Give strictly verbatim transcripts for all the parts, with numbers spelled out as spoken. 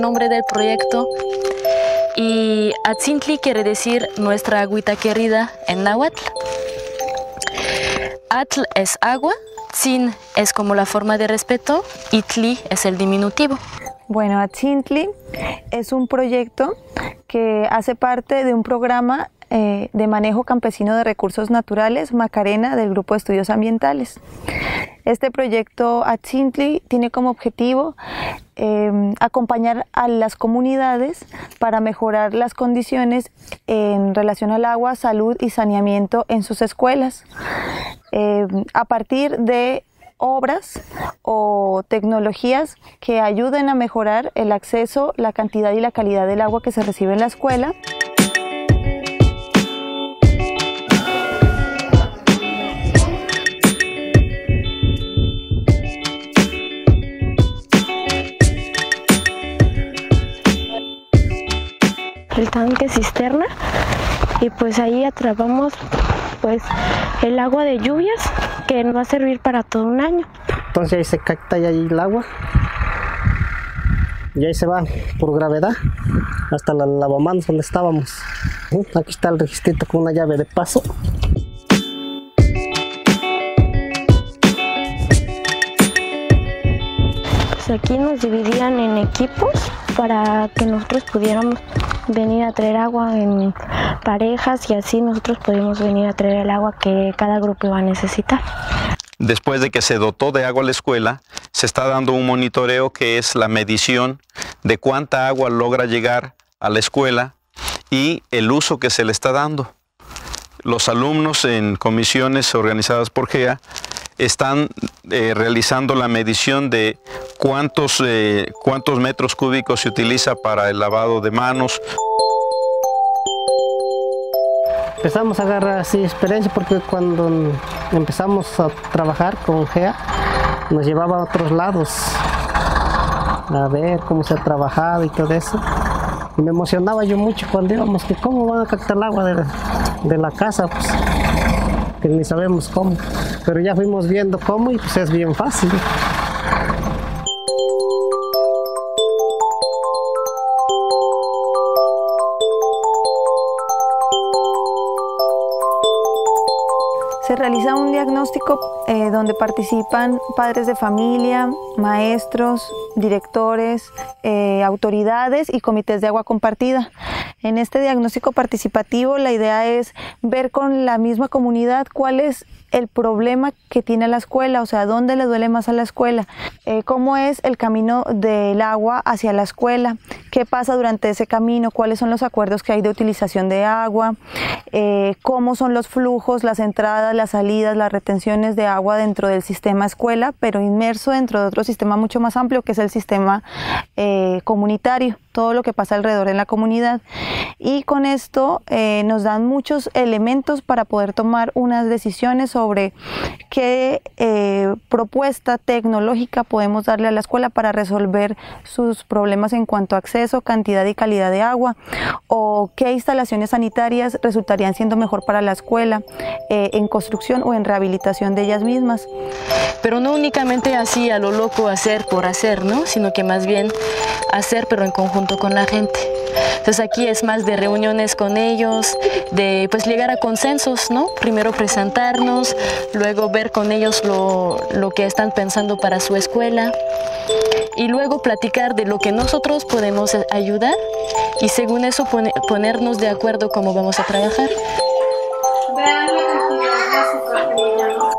el nombre del proyecto. Y Atzintli quiere decir nuestra agüita querida en náhuatl. Atl es agua, Tzin es como la forma de respeto y Tli es el diminutivo. Bueno, Atzintli es un proyecto que hace parte de un programa eh, de manejo campesino de recursos naturales, Macarena, del Grupo de Estudios Ambientales. Este proyecto Atzintli tiene como objetivo eh, acompañar a las comunidades para mejorar las condiciones en relación al agua, salud y saneamiento en sus escuelas, eh, a partir de obras o tecnologías que ayuden a mejorar el acceso, la cantidad y la calidad del agua que se recibe en la escuela. El tanque cisterna y pues ahí atrapamos pues el agua de lluvias que nos va a servir para todo un año. Entonces ahí se capta y ahí el agua y ahí se va por gravedad hasta la lavamanos donde estábamos. Aquí está el registrito con una llave de paso. Pues aquí nos dividían en equipos para que nosotros pudiéramos venir a traer agua en parejas y así nosotros podíamos venir a traer el agua que cada grupo iba a necesitar. Después de que se dotó de agua la escuela, se está dando un monitoreo que es la medición de cuánta agua logra llegar a la escuela y el uso que se le está dando. Los alumnos en comisiones organizadas por G E A están eh, realizando la medición de cuántos, eh, cuántos metros cúbicos se utiliza para el lavado de manos. Empezamos a agarrar así experiencia porque cuando empezamos a trabajar con G E A nos llevaba a otros lados a ver cómo se ha trabajado y todo eso. Y me emocionaba yo mucho cuando íbamos, que cómo van a captar el agua de, de la casa, pues, que ni sabemos cómo. Pero ya fuimos viendo cómo y pues es bien fácil. Se realiza un diagnóstico eh, donde participan padres de familia, maestros, directores, eh, autoridades y comités de agua compartida. En este diagnóstico participativo la idea es ver con la misma comunidad cuál es el problema que tiene la escuela, o sea, dónde le duele más a la escuela, eh, cómo es el camino del agua hacia la escuela, qué pasa durante ese camino, cuáles son los acuerdos que hay de utilización de agua, eh, cómo son los flujos, las entradas, las salidas, las retenciones de agua dentro del sistema escuela, pero inmerso dentro de otro sistema mucho más amplio que es el sistema eh, comunitario, todo lo que pasa alrededor en la comunidad. Y con esto eh, nos dan muchos elementos para poder tomar unas decisiones sobre qué eh, propuesta tecnológica podemos darle a la escuela para resolver sus problemas en cuanto a acceso, cantidad y calidad de agua, o qué instalaciones sanitarias resultarían siendo mejor para la escuela eh, en construcción o en rehabilitación de ellas mismas. Pero no únicamente así a lo loco hacer por hacer, ¿no? Sino que más bien hacer pero en conjunto con la gente. Entonces aquí es más de reuniones con ellos, de pues llegar a consensos, ¿no? Primero presentarnos, luego ver con ellos lo, lo que están pensando para su escuela y luego platicar de lo que nosotros podemos ayudar y según eso pone, ponernos de acuerdo cómo vamos a trabajar. Vean la cantidad de azúcar que le llamo.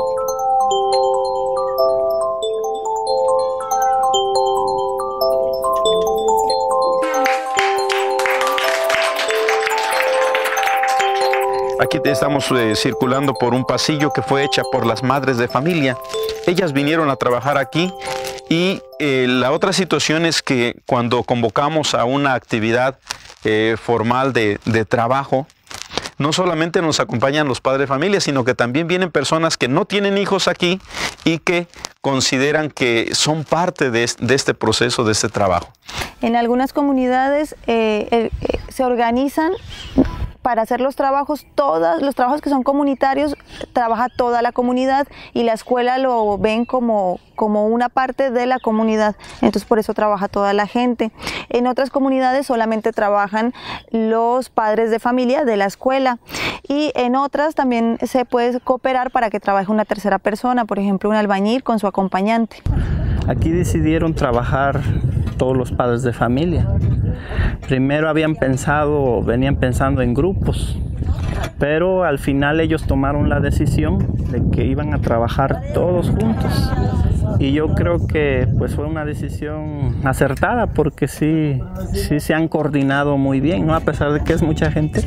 Aquí estamos eh, circulando por un pasillo que fue hecha por las madres de familia. Ellas vinieron a trabajar aquí y eh, la otra situación es que cuando convocamos a una actividad eh, formal de, de trabajo, no solamente nos acompañan los padres de familia, sino que también vienen personas que no tienen hijos aquí y que consideran que son parte de, de este proceso, de este trabajo. En algunas comunidades eh, eh, se organizan para hacer los trabajos, todos los trabajos que son comunitarios, trabaja toda la comunidad y la escuela lo ven como, como una parte de la comunidad, entonces por eso trabaja toda la gente. En otras comunidades solamente trabajan los padres de familia de la escuela y en otras también se puede cooperar para que trabaje una tercera persona, por ejemplo un albañil con su acompañante. Aquí decidieron trabajar todos los padres de familia. Primero habían pensado, venían pensando en grupos, pero al final ellos tomaron la decisión de que iban a trabajar todos juntos. Y yo creo que pues fue una decisión acertada porque sí, sí se han coordinado muy bien, ¿no? A pesar de que es mucha gente.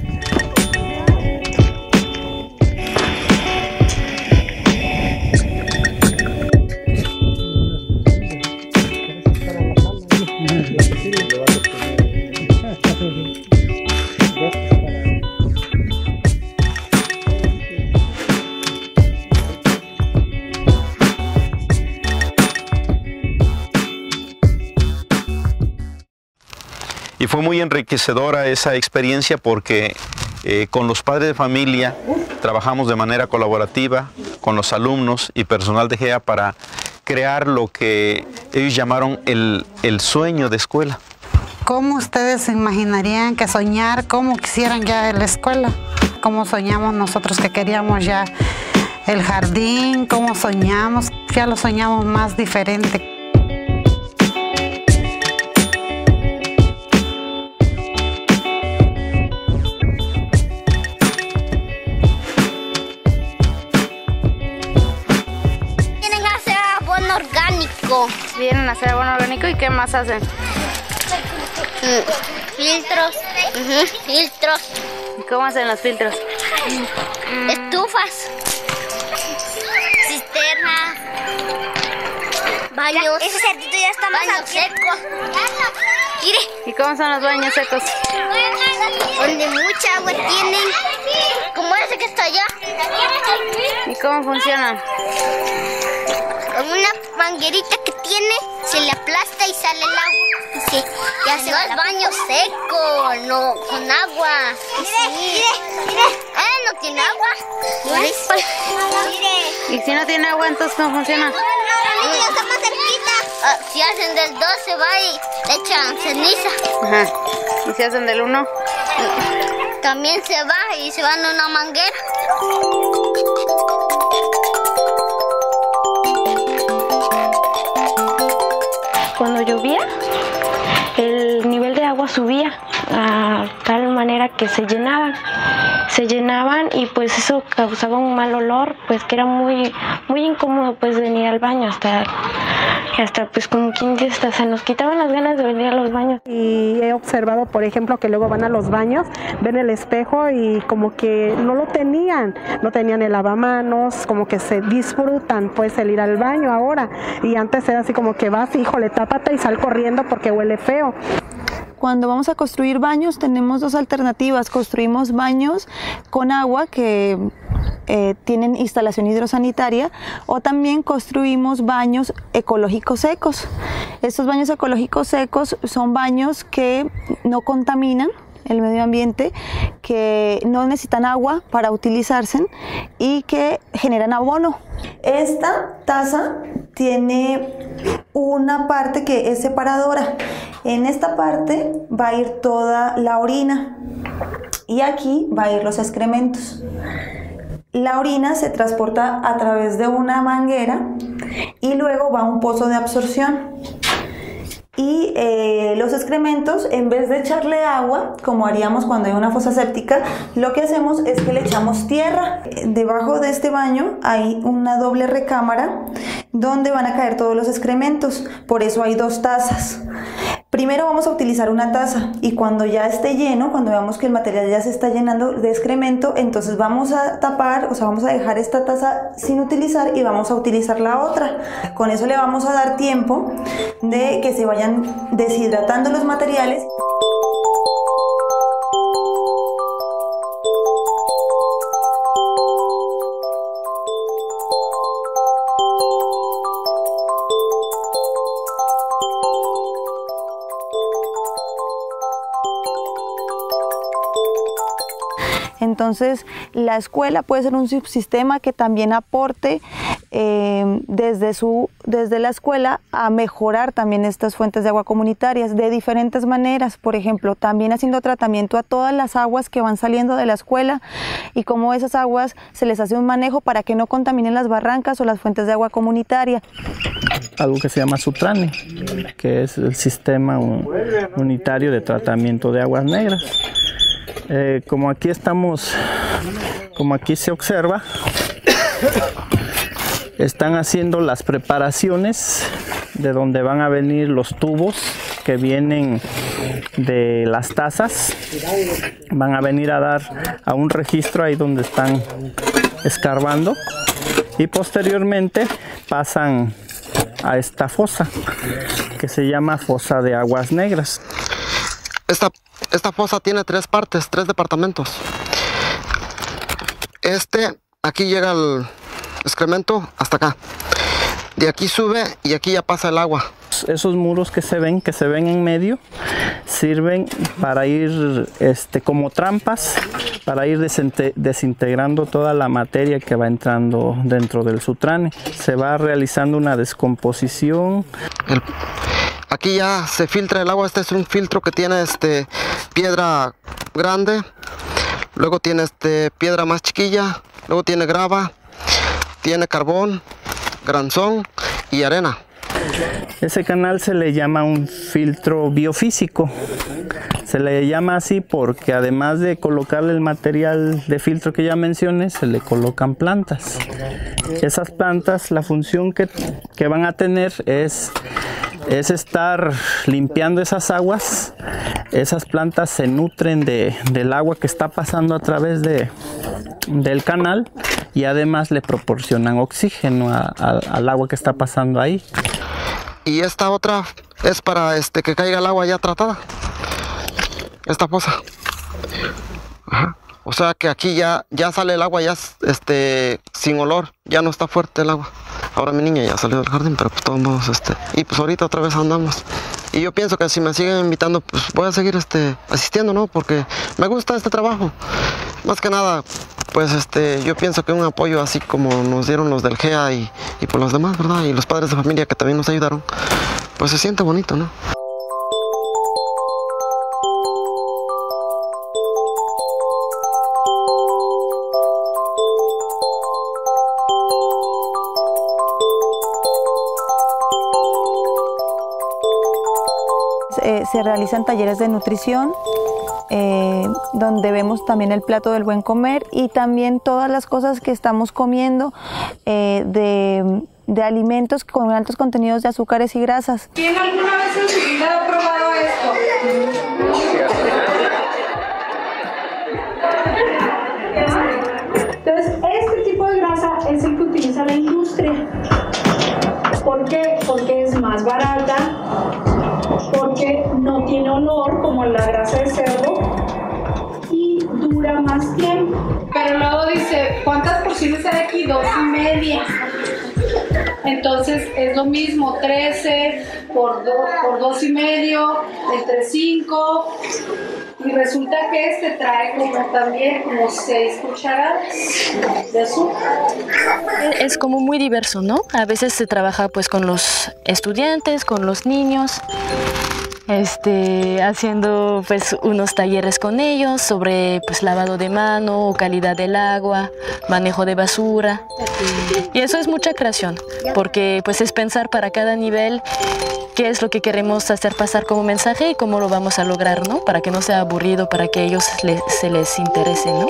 Y fue muy enriquecedora esa experiencia porque eh, con los padres de familia trabajamos de manera colaborativa con los alumnos y personal de G E A para crear lo que ellos llamaron el, el sueño de escuela. ¿Cómo ustedes se imaginarían que soñar, cómo quisieran ya en la escuela? ¿Cómo soñamos nosotros que queríamos ya el jardín? ¿Cómo soñamos? Ya lo soñamos más diferente. Vienen a hacer abono orgánico y ¿qué más hacen? Mm, filtros, uh-huh, filtros. ¿Y cómo hacen los filtros? Mm. Estufas, cisternas, baños. Ya, ese cerdito ya está más baños secos. Mire. ¿Y cómo son los baños secos? Donde mucha agua tienen, como ese que está allá. ¿Y cómo funcionan? Con una manguerita que tiene, se le aplasta y sale el agua. Sí, y hace los baños secos, no con agua. Mire, mire, mire. Eh, no tiene agua. Mire. ¿Y si no tiene agua, entonces cómo funciona? Ya está más cerquita. Ah, si hacen del dos se va y le echan ceniza. Ajá. ¿Y si hacen del uno? También se va y se van a una manguera. Cuando llovía, el nivel de agua subía a tal manera que se llenaban, se llenaban y pues eso causaba un mal olor, pues que era muy, muy incómodo pues venir al baño, hasta, hasta pues como quien dice, hasta se nos quitaban las ganas de venir a los baños. Y he observado, por ejemplo, que luego van a los baños, ven el espejo y como que no lo tenían, no tenían el lavamanos, como que se disfrutan pues el ir al baño ahora, y antes era así como que vas, híjole, tápate y sal corriendo porque huele feo. Cuando vamos a construir baños tenemos dos alternativas. Construimos baños con agua que eh, tienen instalación hidrosanitaria, o también construimos baños ecológicos secos. Estos baños ecológicos secos son baños que no contaminan el medio ambiente, que no necesitan agua para utilizarse y que generan abono. Esta taza tiene una parte que es separadora. En esta parte va a ir toda la orina y aquí va a ir los excrementos. La orina se transporta a través de una manguera y luego va a un pozo de absorción. Y eh, los excrementos, en vez de echarle agua, como haríamos cuando hay una fosa séptica, lo que hacemos es que le echamos tierra. Debajo de este baño hay una doble recámara donde van a caer todos los excrementos, por eso hay dos tazas. Primero vamos a utilizar una taza y cuando ya esté lleno, cuando veamos que el material ya se está llenando de excremento, entonces vamos a tapar, o sea, vamos a dejar esta taza sin utilizar y vamos a utilizar la otra. Con eso le vamos a dar tiempo de que se vayan deshidratando los materiales. Entonces, la escuela puede ser un subsistema que también aporte eh, desde, su, desde la escuela a mejorar también estas fuentes de agua comunitarias de diferentes maneras. Por ejemplo, también haciendo tratamiento a todas las aguas que van saliendo de la escuela y cómo esas aguas se les hace un manejo para que no contaminen las barrancas o las fuentes de agua comunitaria. Algo que se llama Sutrane, que es el sistema unitario de tratamiento de aguas negras. Eh, como aquí estamos, como aquí se observa, están haciendo las preparaciones de donde van a venir los tubos que vienen de las tazas, van a venir a dar a un registro ahí donde están escarbando y posteriormente pasan a esta fosa que se llama fosa de aguas negras. Esta, esta fosa tiene tres partes, tres departamentos. Este, aquí llega el excremento hasta acá. De aquí sube y aquí ya pasa el agua. Esos muros que se ven, que se ven en medio, sirven para ir este, como trampas, para ir desintegrando toda la materia que va entrando dentro del Sutrane. Se va realizando una descomposición. El, aquí ya se filtra el agua. Este es un filtro que tiene este, piedra grande, luego tiene este, piedra más chiquilla, luego tiene grava, tiene carbón, granzón y arena. Ese canal se le llama un filtro biofísico. Se le llama así porque además de colocarle el material de filtro que ya mencioné, se le colocan plantas. Esas plantas, la función que, que van a tener es, es estar limpiando esas aguas. Esas plantas se nutren de, del agua que está pasando a través de, del canal y además le proporcionan oxígeno a, a, al agua que está pasando ahí. Y esta otra es para este, que caiga el agua ya tratada. Esta fosa. Ajá. O sea que aquí ya, ya sale el agua ya este, sin olor. Ya no está fuerte el agua. Ahora mi niña ya salió del jardín, pero pues todos modos, este, y pues ahorita otra vez andamos. Y yo pienso que si me siguen invitando, pues voy a seguir este, asistiendo, ¿no? Porque me gusta este trabajo. Más que nada, pues este, yo pienso que un apoyo así como nos dieron los del G E A y, y por los demás, ¿verdad? Y los padres de familia que también nos ayudaron, pues se siente bonito, ¿no? Eh, se realizan talleres de nutrición, eh, donde vemos también el plato del buen comer y también todas las cosas que estamos comiendo eh, de, de alimentos con altos contenidos de azúcares y grasas. ¿Quién alguna vez en su vida ha probado esto? Entonces, este tipo de grasa es el que utiliza la industria. ¿Por qué? Porque es más barata, porque no tiene olor como la grasa de cerdo y dura más tiempo. Pero luego dice, ¿cuántas porciones hay aquí? Dos y media. Entonces es lo mismo, trece por, do, por dos y medio, entre cinco. Y resulta que este trae como también como seis cucharadas de azúcar. Es como muy diverso, ¿no? A veces se trabaja pues con los estudiantes, con los niños, este, haciendo pues unos talleres con ellos sobre pues lavado de mano, calidad del agua, manejo de basura. Y eso es mucha creación, porque pues es pensar para cada nivel qué es lo que queremos hacer pasar como mensaje y cómo lo vamos a lograr, ¿no? Para que no sea aburrido, para que a ellos les, se les interese, ¿no?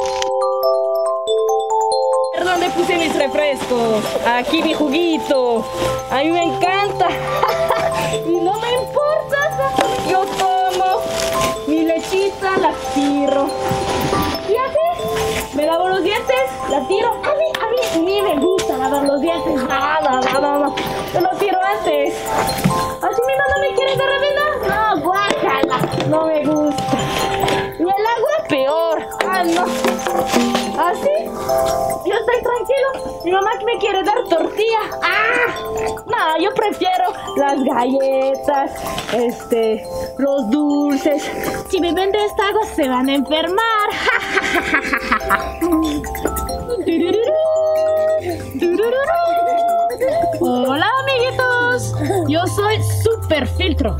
¿Dónde puse mis refrescos? Aquí mi juguito. A mí me encanta. Y no me importa. Yo tomo mi lechita, la tiro. Y así, me lavo los dientes, la tiro. A mí, a mí, ni me gusta lavar los dientes. No, no, no, no, no. Yo lo tiro antes. ¿Así mi mamá me quiere de revenda? No, guácala. No me gusta. Y el agua peor. Ah, no. ¿Así? Yo estoy tranquilo. Mi mamá me quiere dar tortilla. ¡Ah! No, yo prefiero las galletas, este, los dulces. Si me vende esta agua se van a enfermar. Hola amiguitos, yo soy Super Filtro.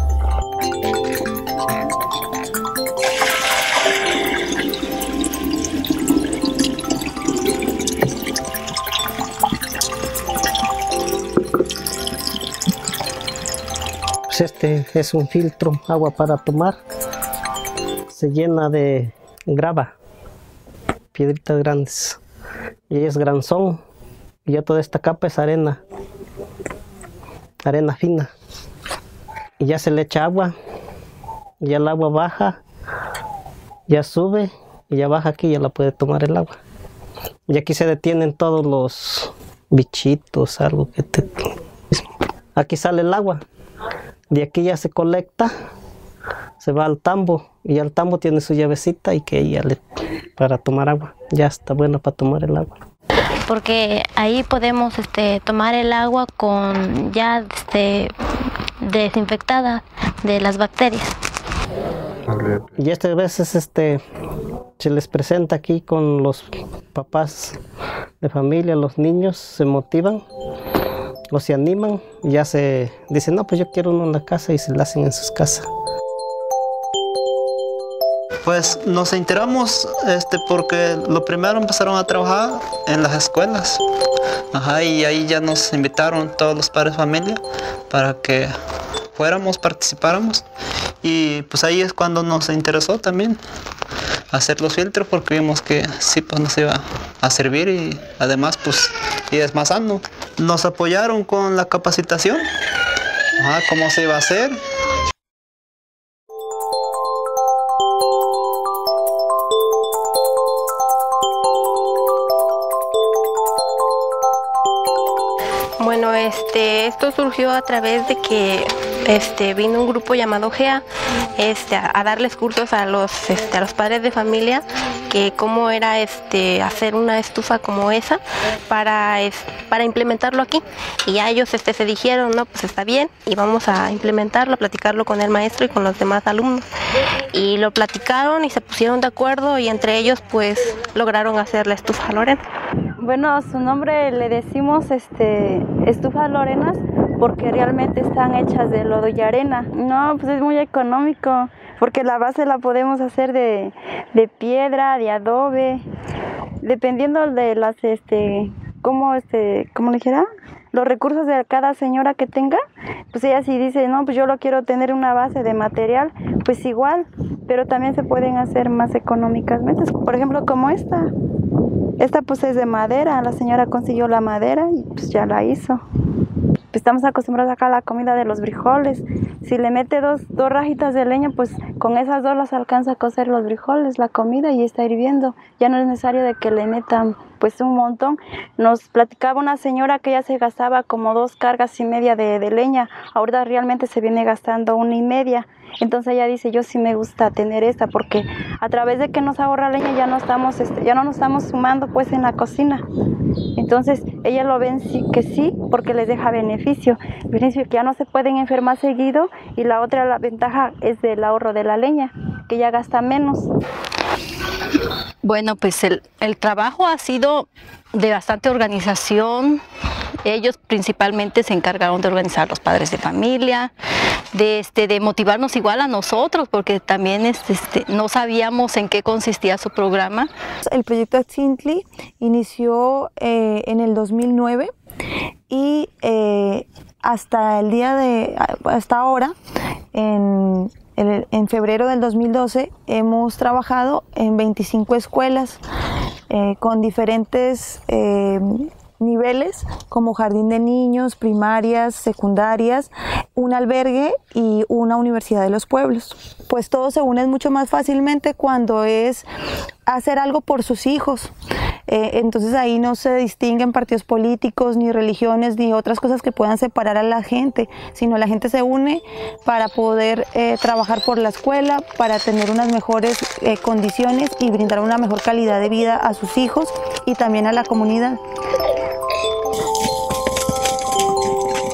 Pues este es un filtro, agua para tomar. Se llena de grava, piedritas grandes. Y es granzón. Y ya toda esta capa es arena. Arena fina. Y ya se le echa agua. Y ya el agua baja. Ya sube. Y ya baja aquí, ya la puede tomar el agua. Y aquí se detienen todos los bichitos, algo que te... Aquí sale el agua. De aquí ya se colecta. Se va al tambo. Y el tambo tiene su llavecita y que ella le... para tomar agua. Ya está bueno para tomar el agua. Porque ahí podemos este, tomar el agua con ya este, desinfectada de las bacterias. Y estas veces este, se les presenta aquí con los papás de familia, los niños se motivan o se animan y ya se dicen, no, pues yo quiero uno en la casa y se lo hacen en sus casas. Pues nos enteramos este, porque lo primero empezaron a trabajar en las escuelas. Ajá, y ahí ya nos invitaron todos los padres de familia para que fuéramos, participáramos. Y pues ahí es cuando nos interesó también hacer los filtros porque vimos que sí pues nos iba a servir y además pues y es más sano. Nos apoyaron con la capacitación, ajá, cómo se iba a hacer. Bueno, este, esto surgió a través de que este, vino un grupo llamado GEA este, a, a darles cursos a los, este, a los padres de familia que cómo era este, hacer una estufa como esa para, es, para implementarlo aquí. Y ya ellos este, se dijeron, no, pues está bien y vamos a implementarlo, a platicarlo con el maestro y con los demás alumnos. Y lo platicaron y se pusieron de acuerdo y entre ellos pues lograron hacer la estufa Lorena. Bueno, su nombre le decimos este, estufa Lorenas porque realmente están hechas de lodo y arena. No, pues es muy económico porque la base la podemos hacer de, de piedra, de adobe, dependiendo de las, este, cómo, este, ¿cómo le dijera? Los recursos de cada señora que tenga, pues ella si dice, no, pues yo lo quiero tener una base de material, pues igual, pero también se pueden hacer más económicamente, por ejemplo como esta. Esta pues es de madera, la señora consiguió la madera y pues ya la hizo. Estamos acostumbrados acá a la comida de los frijoles. Si le mete dos, dos rajitas de leña, pues con esas dos las alcanza a cocer los frijoles, la comida y está hirviendo. Ya no es necesario de que le metan pues un montón. Nos platicaba una señora que ya se gastaba como dos cargas y media de, de leña. Ahorita realmente se viene gastando una y media. Entonces ella dice, yo sí me gusta tener esta porque a través de que nos ahorra leña ya no estamos, este, ya no nos estamos sumando pues en la cocina. Entonces ella lo ven sí, que sí porque les deja beneficio. Beneficio que ya no se pueden enfermar seguido y la otra la ventaja es del ahorro de la leña, que ya gasta menos. Bueno, pues el, el trabajo ha sido de bastante organización. Ellos principalmente se encargaron de organizar los padres de familia, de, este, de motivarnos igual a nosotros, porque también este, este, no sabíamos en qué consistía su programa. El proyecto Axintli inició eh, en el dos mil nueve y eh, hasta el día de, hasta ahora, en, en, en febrero del dos mil doce, hemos trabajado en veinticinco escuelas eh, con diferentes eh, niveles como jardín de niños, primarias, secundarias, un albergue y una universidad de los pueblos. Pues todos se unen mucho más fácilmente cuando es hacer algo por sus hijos. Eh, entonces ahí no se distinguen partidos políticos, ni religiones, ni otras cosas que puedan separar a la gente, sino la gente se une para poder eh, trabajar por la escuela, para tener unas mejores eh, condiciones y brindar una mejor calidad de vida a sus hijos y también a la comunidad.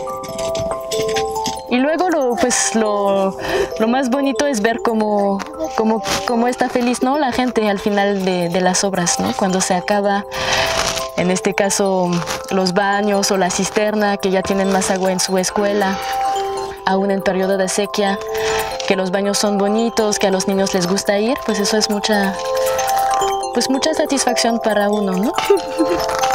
Y luego lo, pues, lo, lo más bonito es ver cómo como, como está feliz, ¿no? La gente al final de, de las obras, ¿no? Cuando se acaba, en este caso, los baños o la cisterna, que ya tienen más agua en su escuela, aún en periodo de sequía, que los baños son bonitos, que a los niños les gusta ir, pues eso es mucha, pues mucha satisfacción para uno, ¿no?